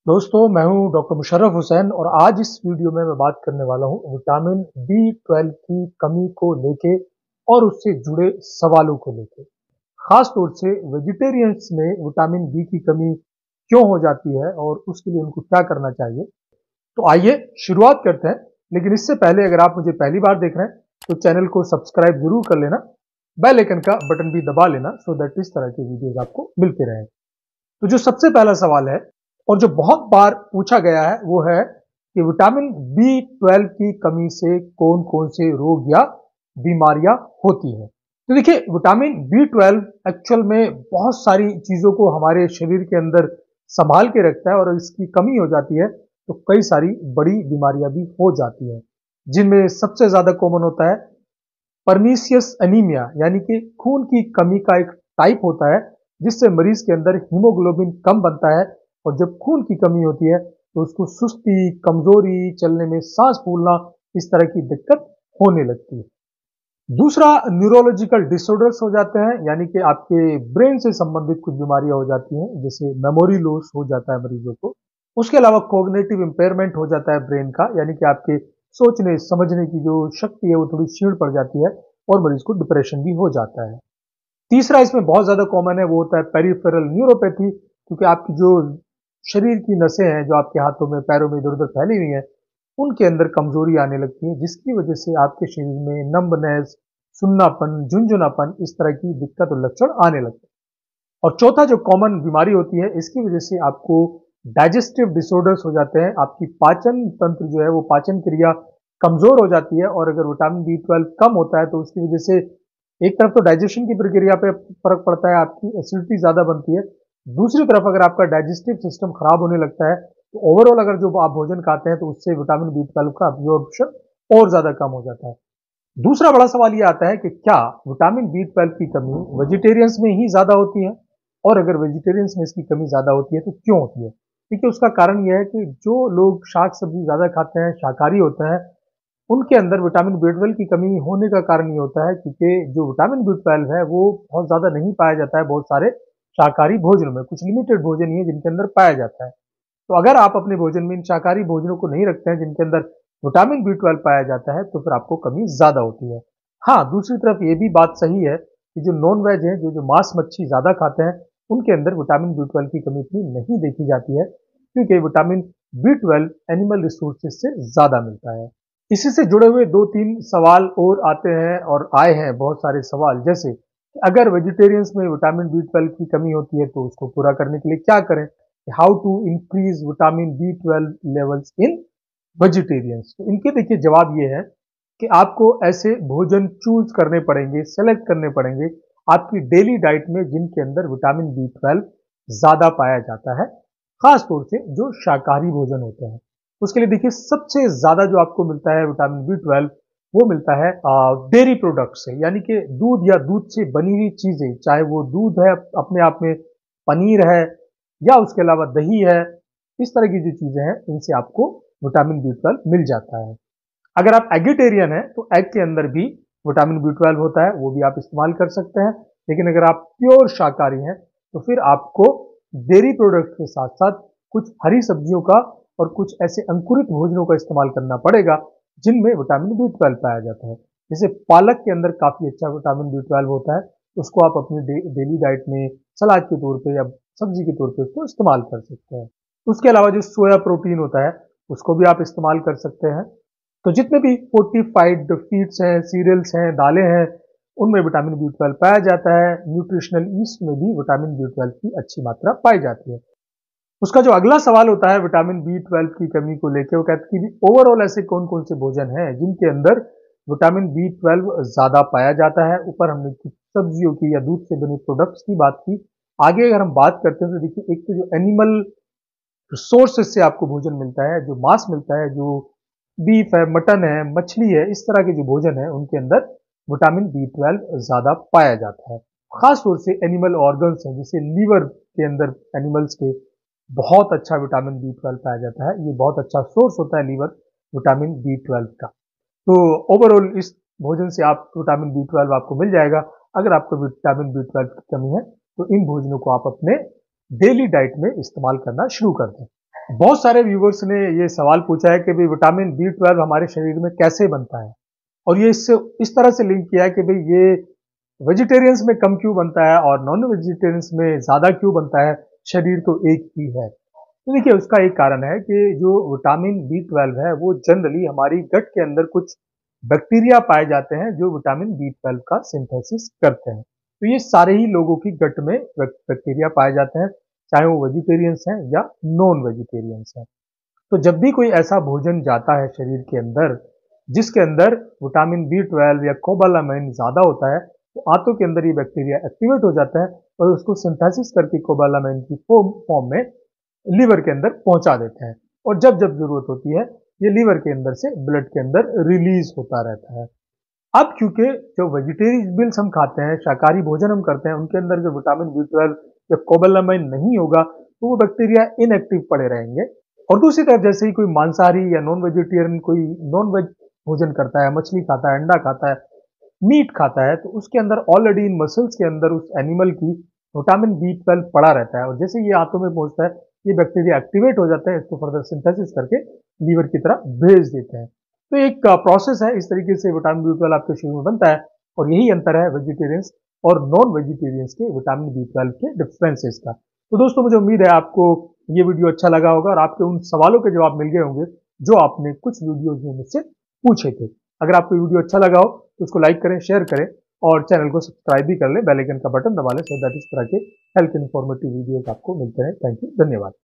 दोस्तों मैं हूं डॉक्टर मुशर्रफ हुसैन और आज इस वीडियो में मैं बात करने वाला हूं विटामिन B12 की कमी को लेके और उससे जुड़े सवालों को लेके। खास तौर से वेजिटेरियंस में विटामिन बी की कमी क्यों हो जाती है और उसके लिए उनको क्या करना चाहिए। तो आइए शुरुआत करते हैं, लेकिन इससे पहले अगर आप मुझे पहली बार देख रहे हैं तो चैनल को सब्सक्राइब जरूर कर लेना, बेल आइकन का बटन भी दबा लेना सो दैट इस तरह के वीडियोज आपको मिलते रहें। तो जो सबसे पहला सवाल है और जो बहुत बार पूछा गया है वो है कि विटामिन B12 की कमी से कौन कौन से रोग या बीमारियां होती हैं। तो देखिए, विटामिन B12 एक्चुअल में बहुत सारी चीजों को हमारे शरीर के अंदर संभाल के रखता है और इसकी कमी हो जाती है तो कई सारी बड़ी बीमारियां भी हो जाती हैं, जिनमें सबसे ज्यादा कॉमन होता है परनीसियस एनीमिया, यानी कि खून की कमी का एक टाइप होता है जिससे मरीज के अंदर हीमोग्लोबिन कम बनता है और जब खून की कमी होती है तो उसको सुस्ती, कमजोरी, चलने में सांस फूलना, इस तरह की दिक्कत होने लगती है। दूसरा, न्यूरोलॉजिकल डिसऑर्डर्स हो जाते हैं, यानी कि आपके ब्रेन से संबंधित कुछ बीमारियां हो जाती हैं, जैसे मेमोरी लॉस हो जाता है मरीजों को। उसके अलावा कॉग्निटिव इंपेयरमेंट हो जाता है ब्रेन का, यानी कि आपके सोचने समझने की जो शक्ति है वो थोड़ी क्षीण पड़ जाती है और मरीज को डिप्रेशन भी हो जाता है। तीसरा इसमें बहुत ज्यादा कॉमन है, वो होता है पेरिफेरल न्यूरोपैथी, क्योंकि आपकी जो शरीर की नसें हैं जो आपके हाथों में पैरों में इधर उधर फैली हुई हैं उनके अंदर कमजोरी आने लगती है, जिसकी वजह से आपके शरीर में नंबनेस, सुन्नापन, झुंझुनापन, इस तरह की दिक्कत और लक्षण आने लगते हैं। और चौथा जो कॉमन बीमारी होती है, इसकी वजह से आपको डाइजेस्टिव डिसऑर्डर्स हो जाते हैं। आपकी पाचन तंत्र जो है वो पाचन क्रिया कमजोर हो जाती है और अगर विटामिन B12 कम होता है तो उसकी वजह से एक तरफ तो डाइजेशन की प्रक्रिया पे फर्क पड़ता है, आपकी एसिडिटी ज्यादा बनती है। दूसरी तरफ अगर आपका डाइजेस्टिव सिस्टम खराब होने लगता है तो ओवरऑल अगर जो आप भोजन खाते हैं तो उससे विटामिन B12 का अब्जॉर्प्शन और ज्यादा कम हो जाता है। दूसरा बड़ा सवाल ये आता है कि क्या विटामिन B12 की कमी वेजिटेरियंस में ही ज्यादा होती है, और अगर वेजिटेरियंस में इसकी कमी ज्यादा होती है तो क्यों होती है। देखिए, उसका कारण यह है कि जो लोग शाक सब्जी ज्यादा खाते हैं, शाकाहारी होते हैं, उनके अंदर विटामिन B12 की कमी होने का कारण ये होता है क्योंकि जो विटामिन B12 है वो बहुत ज्यादा नहीं पाया जाता है बहुत सारे शाकाहारी भोजनों में। कुछ लिमिटेड भोजन ही है जिनके अंदर पाया जाता है। तो अगर आप अपने भोजन में इन शाकाहारी भोजनों को नहीं रखते हैं जिनके अंदर विटामिन B12 पाया जाता है तो फिर आपको कमी ज्यादा होती है। हाँ, दूसरी तरफ ये भी बात सही है कि जो नॉन वेज है, जो मांस मच्छी ज्यादा खाते हैं, उनके अंदर विटामिन B12 की कमी इतनी नहीं देखी जाती है क्योंकि विटामिन B12 एनिमल रिसोर्सेज से ज्यादा मिलता है। इसी से जुड़े हुए दो तीन सवाल और आते हैं और आए हैं बहुत सारे सवाल, जैसे कि अगर वेजिटेरियंस में विटामिन B12 की कमी होती है तो उसको पूरा करने के लिए क्या करें। How to increase vitamin B12 levels in vegetarians. तो इनके देखिए जवाब ये है कि आपको ऐसे भोजन चूज करने पड़ेंगे, सेलेक्ट करने पड़ेंगे आपकी डेली डाइट में जिनके अंदर विटामिन B12 ज्यादा पाया जाता है, खास तौर से जो शाकाहारी भोजन होते हैं। उसके लिए देखिए सबसे ज्यादा जो आपको मिलता है विटामिन B12 वो मिलता है डेयरी प्रोडक्ट से, यानी कि दूध या दूध से बनी हुई चीजें, चाहे वो दूध है अपने आप में, पनीर है, या उसके अलावा दही है। इस तरह की जो चीजें हैं इनसे आपको विटामिन B12 मिल जाता है। अगर आप एगिटेरियन हैं तो एग के अंदर भी विटामिन B12 होता है, वो भी आप इस्तेमाल कर सकते हैं। लेकिन अगर आप प्योर शाकाहारी हैं तो फिर आपको डेयरी प्रोडक्ट के साथ साथ कुछ हरी सब्जियों का और कुछ ऐसे अंकुरित भोजनों का इस्तेमाल करना पड़ेगा जिनमें विटामिन B12 पाया जाता है। जैसे पालक के अंदर काफी अच्छा विटामिन B12 होता है, उसको आप अपनी डेली डाइट में सलाद के तौर पे या सब्जी के तौर पे उसको इस्तेमाल कर सकते हैं। उसके अलावा जो सोया प्रोटीन होता है उसको भी आप इस्तेमाल कर सकते हैं। तो जितने भी फोर्टिफाइड फीड्स हैं, सीरियल्स हैं, दालें हैं, उनमें विटामिन B12 पाया जाता है। न्यूट्रिशनल ईस्ट में भी विटामिन B12 की अच्छी मात्रा पाई जाती है। उसका जो अगला सवाल होता है विटामिन B12 की कमी को लेकर, वो कहते हैं कि ओवरऑल ऐसे कौन कौन से भोजन हैं जिनके अंदर विटामिन B12 ज्यादा पाया जाता है। ऊपर हमने कुछ सब्जियों की या दूध से बने प्रोडक्ट्स की बात की। आगे अगर हम बात करते हैं तो देखिए, एक तो जो एनिमल सोर्सेस से आपको भोजन मिलता है, जो मांस मिलता है, जो बीफ है, मटन है, मछली है, इस तरह के जो भोजन है उनके अंदर विटामिन B12 ज्यादा पाया जाता है। खास तौर से एनिमल ऑर्गन्स हैं, जैसे लीवर के अंदर एनिमल्स के बहुत अच्छा विटामिन B12 पाया जाता है। ये बहुत अच्छा सोर्स होता है लीवर विटामिन B12 का। तो ओवरऑल इस भोजन से आप विटामिन B12 आपको मिल जाएगा। अगर आपको विटामिन B12 की कमी है तो इन भोजनों को आप अपने डेली डाइट में इस्तेमाल करना शुरू कर दें। बहुत सारे व्यूवर्स ने ये सवाल पूछा है कि भाई विटामिन B12 हमारे शरीर में कैसे बनता है, और ये इससे इस तरह से लिंक किया है कि भाई ये वेजिटेरियंस में कम क्यों बनता है और नॉन वेजिटेरियंस में ज्यादा क्यों बनता है, शरीर तो एक ही है। तो देखिए उसका एक कारण है कि जो विटामिन B12 है वो जनरली हमारी गट के अंदर कुछ बैक्टीरिया पाए जाते हैं जो विटामिन B12 का सिंथेसिस करते हैं। तो ये सारे ही लोगों की गट में बैक्टीरिया पाए जाते हैं, चाहे वो वेजिटेरियंस हैं या नॉन वेजिटेरियंस हैं। तो जब भी कोई ऐसा भोजन जाता है शरीर के अंदर जिसके अंदर विटामिन B12 या कोबालामाइन ज्यादा होता है, तो आंतों के अंदर ये बैक्टीरिया एक्टिवेट हो जाता है और उसको सिंथेसिस करके कोबालामाइन की फॉर्म में लीवर के अंदर पहुंचा देते हैं। और जब जब जरूरत होती है ये लीवर के अंदर से ब्लड के अंदर रिलीज होता रहता है। अब क्योंकि जो वेजिटेरियंस हम खाते हैं, शाकाहारी भोजन हम करते हैं, उनके अंदर जो विटामिन B12 या कोबालामाइन नहीं होगा तो वो बैक्टीरिया इनएक्टिव पड़े रहेंगे। और दूसरी तरफ जैसे ही कोई मांसाहारी या नॉन वेजिटेरियन कोई नॉन वेज भोजन करता है, मछली खाता है, अंडा खाता है, मीट खाता है, तो उसके अंदर ऑलरेडी इन मसल्स के अंदर उस एनिमल की विटामिन B12 पड़ा रहता है, और जैसे ये आंतों में पहुंचता है ये बैक्टीरिया एक्टिवेट हो जाते हैं, इसको फर्दर सिंथेसिस करके लीवर की तरफ भेज देते हैं। तो एक प्रोसेस है, इस तरीके से विटामिन B12 आपके शरीर में बनता है। और यही अंतर है वेजिटेरियंस और नॉन वेजिटेरियंस के विटामिन B12 के डिफरेंसेस का। तो दोस्तों मुझे उम्मीद है आपको ये वीडियो अच्छा लगा होगा और आपके उन सवालों के जवाब मिल गए होंगे जो आपने कुछ वीडियोज में मुझसे पूछे थे। अगर आपको वीडियो अच्छा लगा हो तो उसको लाइक करें, शेयर करें और चैनल को सब्सक्राइब भी कर लें, बेल आइकन का बटन दबा लें, सो दैट इस तरह के हेल्थ इन्फॉर्मेटिव वीडियोस आपको मिलते रहे। थैंक यू, धन्यवाद।